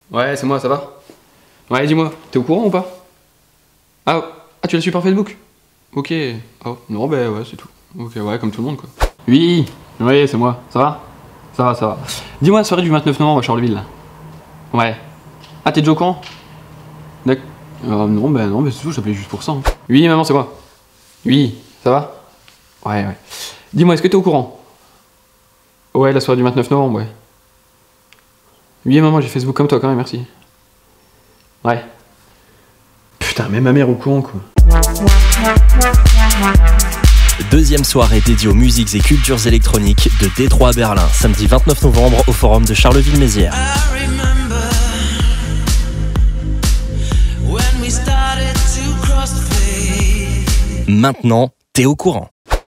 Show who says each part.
Speaker 1: Ouais, c'est moi, ça va? Ouais, dis-moi, t'es au courant ou pas? Ah, tu l'as su par Facebook? Ok. Oh, non, bah ouais, c'est tout. Ok, ouais, comme tout le monde, quoi. Oui, c'est moi. Ça va? Ça va, ça va. Dis-moi la soirée du 29 novembre à Charleville, là. Ouais. Ah, t'es déjà au courant? D'accord. Non, c'est tout, j'appelais juste pour ça. Hein. Oui, maman, c'est moi. Oui, ça va? Ouais. Dis-moi, est-ce que t'es au courant? Ouais, la soirée du 29 novembre, ouais. Oui, maman, j'ai Facebook comme toi quand même, merci. Ouais. Putain, même ma mère au courant, quoi.
Speaker 2: Deuxième soirée dédiée aux musiques et cultures électroniques de Détroit à Berlin, samedi 29 novembre au Forum de Charleville-Mézières. Maintenant, t'es au courant.